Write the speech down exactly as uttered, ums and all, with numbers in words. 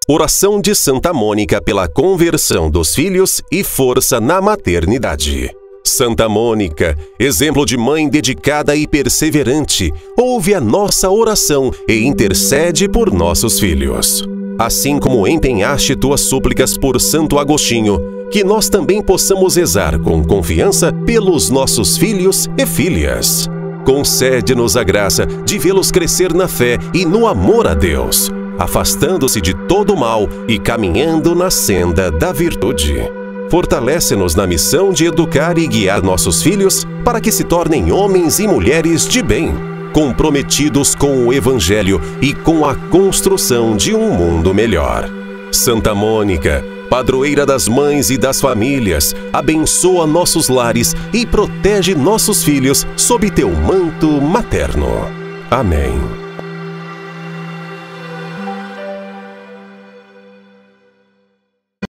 Oração de Santa Mônica pela conversão dos filhos e força na maternidade. Santa Mônica, exemplo de mãe dedicada e perseverante, ouve a nossa oração e intercede por nossos filhos. Assim como empenhaste tuas súplicas por Santo Agostinho, que nós também possamos rezar com confiança pelos nossos filhos e filhas. Concede-nos a graça de vê-los crescer na fé e no amor a Deus, afastando-se de todo o mal e caminhando na senda da virtude. Fortalece-nos na missão de educar e guiar nossos filhos para que se tornem homens e mulheres de bem, comprometidos com o Evangelho e com a construção de um mundo melhor. Santa Mônica, padroeira das mães e das famílias, abençoa nossos lares e protege nossos filhos sob teu manto materno. Amém.